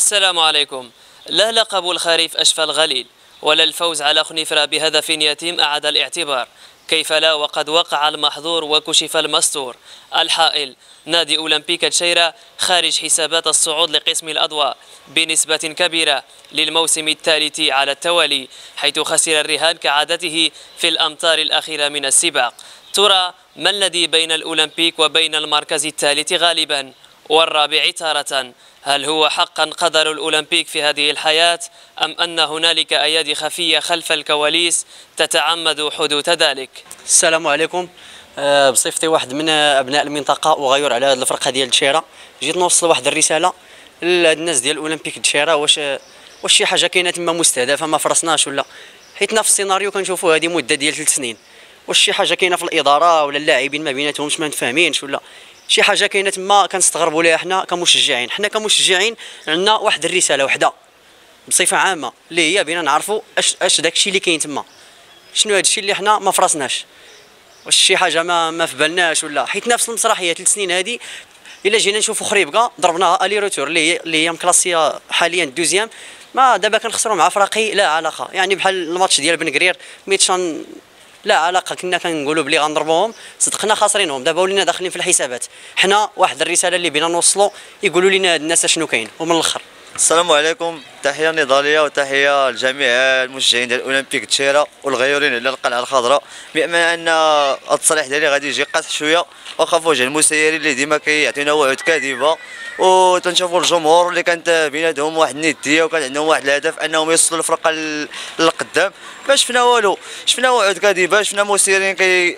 السلام عليكم. لا لقب الخريف أشفى الغليل ولا الفوز على خنيفرة بهدف يتيم أعاد الاعتبار. كيف لا وقد وقع المحظور وكشف المستور. الحائل نادي أولمبيك تشيرة خارج حسابات الصعود لقسم الأضواء بنسبة كبيرة للموسم الثالث على التوالي، حيث خسر الرهان كعادته في الأمتار الأخيرة من السباق. ترى ما الذي بين الأولمبيك وبين المركز الثالث غالبا والرابع تارة؟ هل هو حقا قدر الأولمبيك في هذه الحياة أم أن هنالك أيادي خفية خلف الكواليس تتعمد حدوث ذلك؟ السلام عليكم. بصفتي واحد من أبناء المنطقة وغيور على هذه الفرقة ديال تشيرة، جيت نوصل واحد الرسالة للناس ديال الأولمبيك تشيرة. واش شي حاجة كاينة تما مستهدفة ما فرصناش ولا؟ حيتنا في السيناريو كنشوفوا هذه مدة ديال 3 سنين. واش شي حاجة كاينة في الإدارة ولا اللاعبين ما بيناتهمش ما متفاهمينش ولا شي حاجه كاينه تما كنستغربوا ليها حنا كمشجعين؟ حنا كمشجعين عندنا واحد الرساله وحده بصفه عامه اللي هي بينا نعرفوا اش داكشي اللي كاين تما، شنو هادشي اللي حنا ما فرصناش، واش شي حاجه ما في بالناش ولا؟ حيت نفس المسرحيه 3 سنين هذه الا جينا نشوفوا خريبكا ضربناها الي روتور اللي هي مكلاسيه حاليا دوزيام، ما دابا كنخسروا مع فراقي لا علاقه، يعني بحال الماتش ديال بن قرير ميتشان لا علاقه، كنا كنقولوا بلي غنضربوهم صدقنا خاسرينهم، دابا ولينا داخلين في الحسابات. حنا واحد الرساله اللي بينا نوصلوا يقولوا لنا هاد الناس شنو كاين. ومن الاخر السلام عليكم، تحيه نضاليه وتحيه لجميع المشجعين ديال اولمبيك تشيرة والغيورين على القلعه الخضراء. بما ان التصريح ديالي غادي يجي قاصح شويه واخا في وجه المسيرين اللي ديما كيعطيونا وعود كاذبه، وتنشوفوا الجمهور اللي كانت بيناتهم واحد النديه وكان عندهم واحد الهدف انهم يوصلوا الفرقه للقدام. ما شفنا والو، شفنا وعود كاذبه، شفنا مسيرين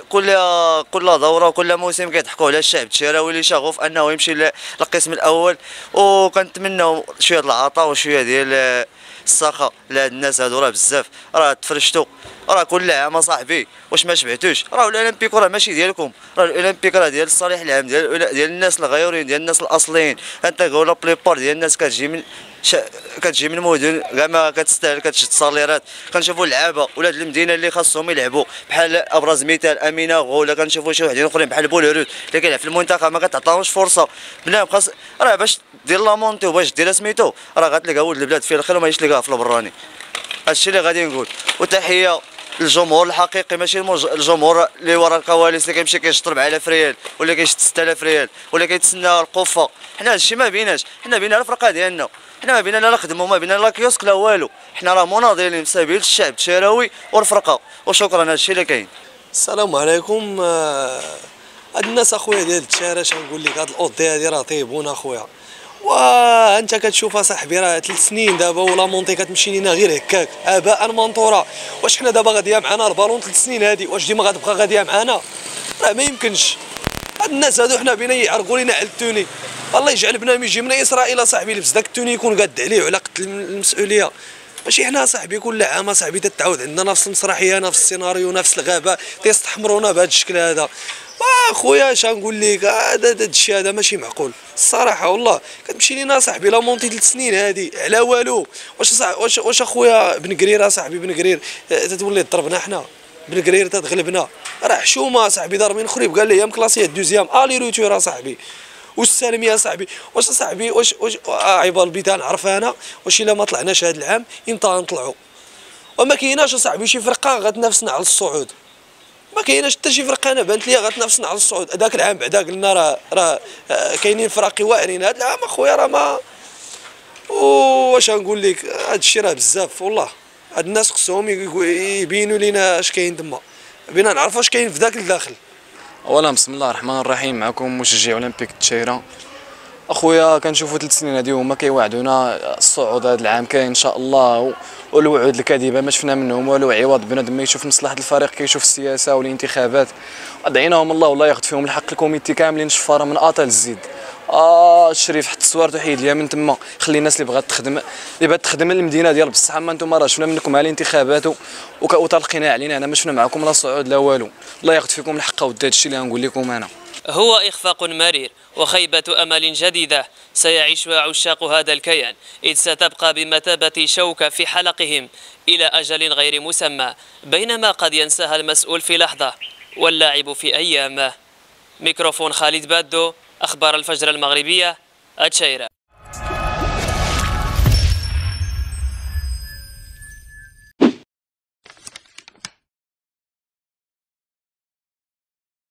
كل دوره وكل موسم كيضحكوا على الشعب التشيراوي اللي شغوف انه يمشي للقسم الاول، وكنتمناو شويه العطاء وشويه ديال السخاء لهاد الناس هادو. راه بزاف راه تفرشتوا، راه كل عام اصاحبي واش ما شبعتوش؟ راه الاولمبيك راه ماشي ديالكم، راه الاولمبيك راه ديال الصالح العام ديال الناس الغيورين، ديال الناس الاصليين. انت قولوا بليبار ديال الناس كتجي من مدن كاع ما كتستاهل كتشد صاليرات. كنشوفوا اللعابه ولاد المدينه اللي خاصهم يلعبوا، بحال ابرز مثال امينه ولا كنشوفوا شي وحدين اخرين بحال بولهروت اللي كيلعب في المنتخب ما كتعطاوش فرصه. بنادم خاص راه باش دير لامونتي وباش دير سميتو راه غتلقى ولد البلاد فيه الخير وما تلقاه في البراني. هادشي اللي غادي نقول. وتحيه الجمهور الحقيقي، ماشي الجمهور اللي ورا الكواليس اللي كيمشي كيشطر ب 1000 ريال ولا كيشد 6000 ريال ولا كيتسنى القفه. حنا هادشي ما بيناش، حنا بينا الفرقه ديالنا، حنا ما بينا لا نخدموا ما بينا لا كيوسك لا والو، حنا راه مناضلين في سبيل الشعب التشيراوي والفرقه. وشكرا، هادشي اللي كاين. السلام عليكم. هاد الناس اخويا ديال التشارة شنقول لك، هاد الاوضي هادي راه طيبون اخويا، وانت كتشوف اصاحبي راه 3 سنين دابا ولا مونطي كتمشي لينا غير هكاك اباء منطوره. واش حنا دابا غاديه معنا البالون 3 سنين هادي واش ديما غتبقى غاديه معنا؟ راه ما يمكنش. هاد الناس هادو حنا بينا يعرقوا لينا على التوني، الله يجعل بنام يجي من اسرائيل اصاحبي لبس داك التوني يكون قاد عليه وعلى قتل المسؤوليه. ماشي حنا صاحبي كل عام صاحبي تتعاود عندنا نفس المسرحيه نفس السيناريو نفس الغابه تيستحمرونا بهذا الشكل هذا. اخويا اش نقول لك، هذا الشيء هذا ماشي معقول الصراحه والله. كتمشي لينا صاحبي لا مونتي 3 سنين هذه على والو. واش اخويا بن قرير صاحبي بن قرير تتولي تضربنا حنا؟ بن قرير تتغلبنا؟ راه حشومه صاحبي ضاربين خريب قال لي مكلاسيه دوزيام الي روتور صاحبي. والسالم يا صاحبي واش صاحبي واش عيب البيتان عرف انا واش الا ما طلعناش هذا العام امتى نطلعوا؟ وما كايناش صاحبي شي فرقه غتنافسنا على الصعود، ما كايناش حتى شي فرقه انا بانت لي غتنافسنا على الصعود. هذاك العام بعدا قلنا راه كاينين فراقي واعرين، هذا العام اخويا راه ما. واش نقول لك، هذا الشيء راه بزاف والله. هاد الناس خصهم يبينوا لينا اش كاين تما، بينا نعرفوا اش كاين في ذاك الداخل. اولا بسم الله الرحمن الرحيم، معكم مشجع اولمبيك تشيرة. اخويا كنشوفوا 3 سنين هادي هما كيوعدونا الصعود هذا العام كاين ان شاء الله، والوعود الكاذبه ما شفنا منهم والو. عوض بنادم ما يشوف مصلحه الفريق كيشوف السياسه والانتخابات. دعيناهم الله والله ياخذ فيهم الحق. الكوميتي كاملين شفاره من اطا للزيد. الشريف حط الصوارت وحيد ليا من تما، خلي الناس اللي بغات تخدم المدينه ديال بصح. ما انتم راه شفنا منكم على الانتخابات وتلقينا علينا انا ما شفنا معكم لا صعود لا والو. الله ياخذ فيكم الحق ودي هذا الشيء اللي غنقول لكم انا. هو إخفاق مرير وخيبة أمل جديدة سيعيشها عشاق هذا الكيان، إذ ستبقى بمثابة شوكة في حلقهم إلى أجل غير مسمى، بينما قد ينساها المسؤول في لحظة واللاعب في أيام. ميكروفون خالد بادو، أخبار الفجر المغربية، التشيرة.